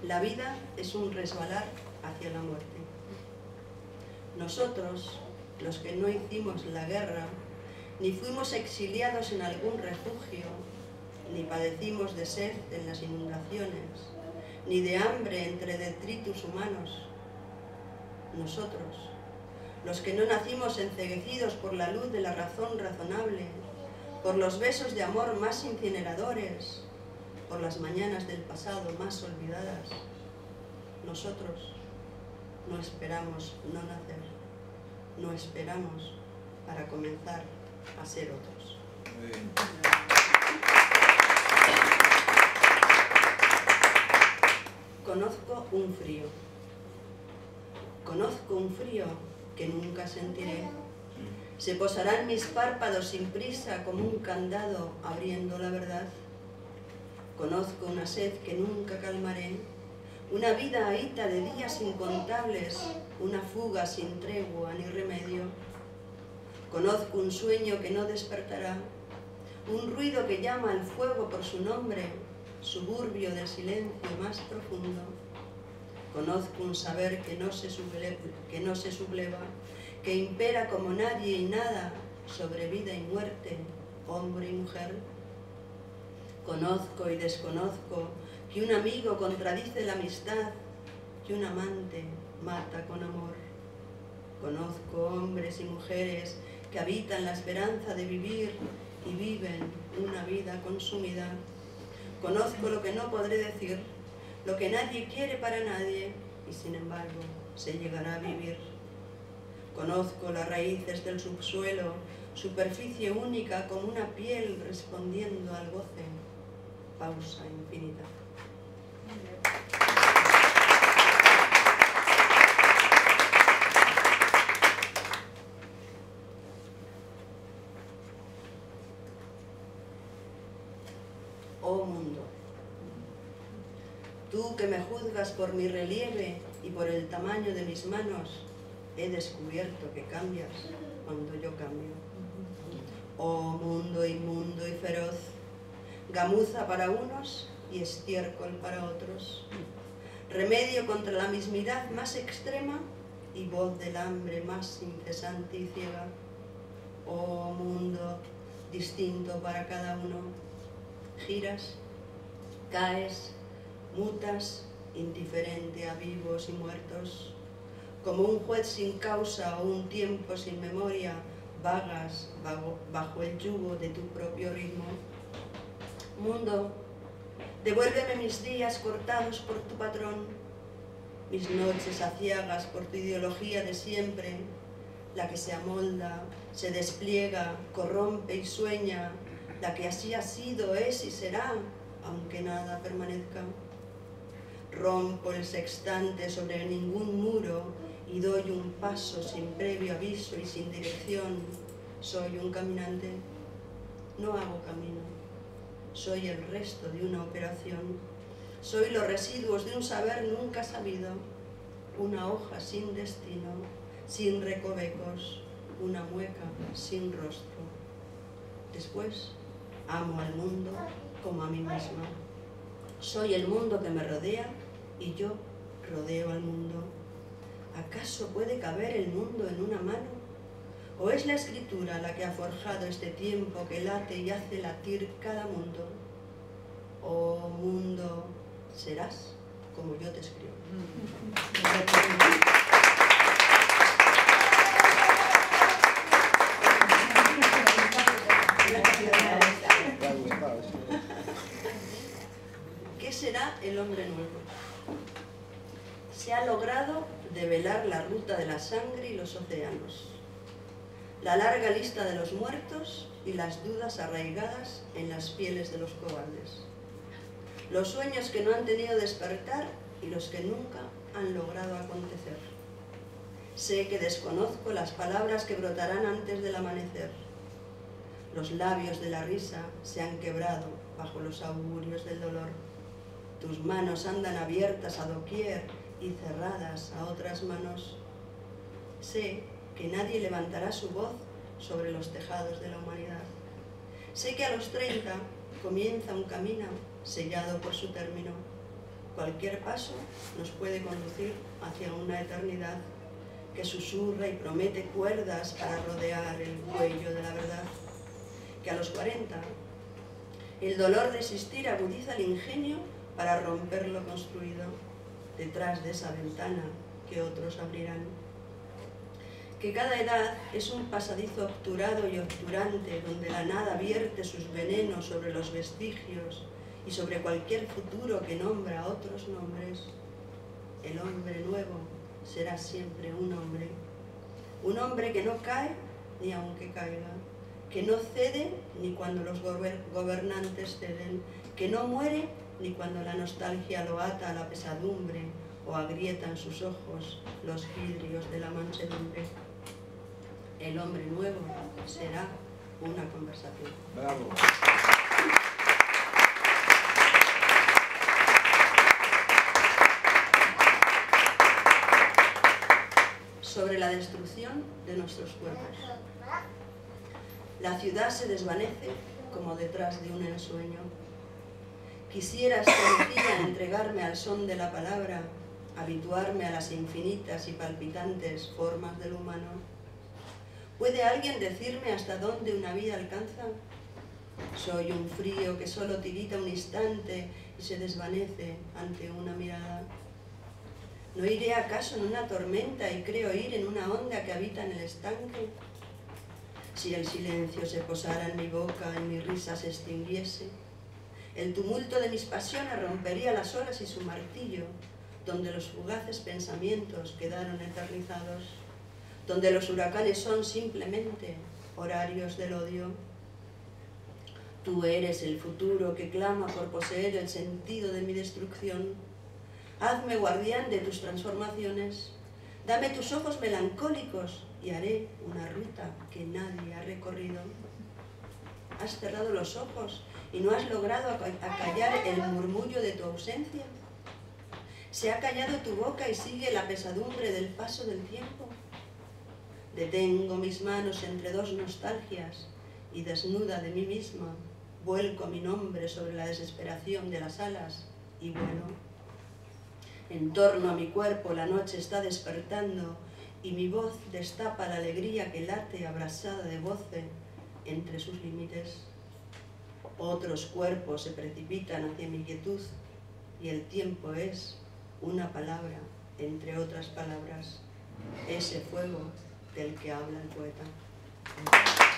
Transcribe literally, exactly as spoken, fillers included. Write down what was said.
La vida es un resbalar hacia la muerte. Nosotros, los que no hicimos la guerra, ni fuimos exiliados en algún refugio, ni padecimos de sed en las inundaciones, ni de hambre entre detritus humanos. Nosotros, los que no nacimos enceguecidos por la luz de la razón razonable, por los besos de amor más incineradores, por las mañanas del pasado más olvidadas, nosotros no esperamos no nacer, no esperamos para comenzar a ser otros. Muy bien. Conozco un frío, conozco un frío que nunca sentiré. Se posarán mis párpados sin prisa como un candado abriendo la verdad. Conozco una sed que nunca calmaré, una vida ahita de días incontables, una fuga sin tregua ni remedio. Conozco un sueño que no despertará, un ruido que llama al fuego por su nombre, suburbio del silencio más profundo. Conozco un saber que no se subleva, que no se subleva, que impera como nadie y nada sobre vida y muerte, hombre y mujer. Conozco y desconozco que un amigo contradice la amistad, que un amante mata con amor. Conozco hombres y mujeres que habitan la esperanza de vivir y viven una vida consumida. Conozco lo que no podré decir, lo que nadie quiere para nadie, y sin embargo se llegará a vivir. Conozco las raíces del subsuelo, superficie única como una piel respondiendo al goce, pausa infinita. Oh mundo, tú que me juzgas por mi relieve y por el tamaño de mis manos, he descubierto que cambias cuando yo cambio. Oh mundo inmundo y feroz, gamuza para unos y estiércol para otros, remedio contra la mismidad más extrema y voz del hambre más incesante y ciega. Oh mundo distinto para cada uno, giras, caes, mutas, indiferente a vivos y muertos, como un juez sin causa o un tiempo sin memoria, vagas bajo, bajo el yugo de tu propio ritmo. Mundo, devuélveme mis días cortados por tu patrón, mis noches aciagas por tu ideología de siempre, la que se amolda, se despliega, corrompe y sueña, la que así ha sido, es y será, aunque nada permanezca. Rompo el sextante sobre ningún muro y doy un paso sin previo aviso y sin dirección. Soy un caminante, no hago camino. Soy el resto de una operación. Soy los residuos de un saber nunca sabido, una hoja sin destino, sin recovecos, una mueca sin rostro. Después, amo al mundo como a mí misma. Soy el mundo que me rodea y yo rodeo al mundo. ¿Acaso puede caber el mundo en una mano? ¿O es la escritura la que ha forjado este tiempo que late y hace latir cada mundo? Oh mundo, serás como yo te escribo. ¿Qué será el hombre nuevo? Se ha logrado develar la ruta de la sangre y los océanos, la larga lista de los muertos y las dudas arraigadas en las pieles de los cobardes, los sueños que no han tenido despertar y los que nunca han logrado acontecer. Sé que desconozco las palabras que brotarán antes del amanecer. Los labios de la risa se han quebrado bajo los augurios del dolor. Tus manos andan abiertas a doquier y cerradas a otras manos. Sé que nadie levantará su voz sobre los tejados de la humanidad. Sé que a los treinta comienza un camino sellado por su término. cualquier paso nos puede conducir hacia una eternidad que susurra y promete cuerdas para rodear el cuello de la verdad. Que a los cuarenta el dolor de existir agudiza el ingenio para romper lo construido detrás de esa ventana que otros abrirán. Que cada edad es un pasadizo obturado y obturante donde la nada vierte sus venenos sobre los vestigios y sobre cualquier futuro que nombra otros nombres. El hombre nuevo será siempre un hombre, un hombre que no cae ni aunque caiga, que no cede ni cuando los gobernantes ceden, que no muere ni cuando la nostalgia lo ata a la pesadumbre o agrieta en sus ojos los vidrios de la mansedumbre. El hombre nuevo será una conversación. Bravo. Sobre la destrucción de nuestros cuerpos. La ciudad se desvanece como detrás de un ensueño. Quisiera estremecida entregarme al son de la palabra, habituarme a las infinitas y palpitantes formas del humano. ¿Puede alguien decirme hasta dónde una vida alcanza? Soy un frío que solo tirita un instante y se desvanece ante una mirada. ¿No iré acaso en una tormenta y creo ir en una onda que habita en el estanque? Si el silencio se posara en mi boca y mi risa se extinguiese, el tumulto de mis pasiones rompería las olas y su martillo, donde los fugaces pensamientos quedaron eternizados, donde los huracanes son simplemente horarios del odio. Tú eres el futuro que clama por poseer el sentido de mi destrucción. Hazme guardián de tus transformaciones, dame tus ojos melancólicos y haré una ruta que nadie ha recorrido. ¿Has cerrado los ojos y no has logrado acallar el murmullo de tu ausencia? ¿Se ha callado tu boca y sigue la pesadumbre del paso del tiempo? Detengo mis manos entre dos nostalgias y desnuda de mí misma, vuelco mi nombre sobre la desesperación de las alas y vuelo. En torno a mi cuerpo la noche está despertando y mi voz destapa la alegría que late abrasada de goce entre sus límites. Otros cuerpos se precipitan hacia mi quietud y el tiempo es una palabra entre otras palabras, ese fuego del que habla el poeta.